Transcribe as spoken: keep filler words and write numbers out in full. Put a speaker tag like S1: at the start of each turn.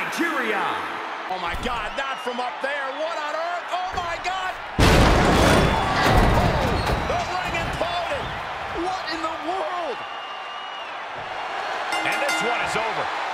S1: Nigeria.
S2: Oh, my God, not from up there. What on earth? Oh, my God. Oh, the ring imploded. What in the world? And this one is over.